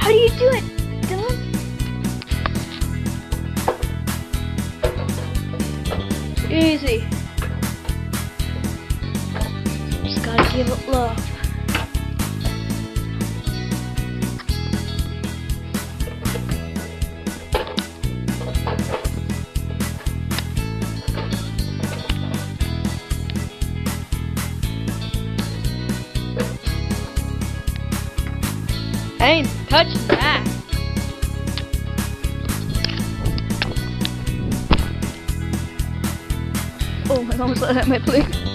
How do you do it, Dylan? Easy. Just gotta give it love. I ain't touching that. Oh, I almost let out my plate.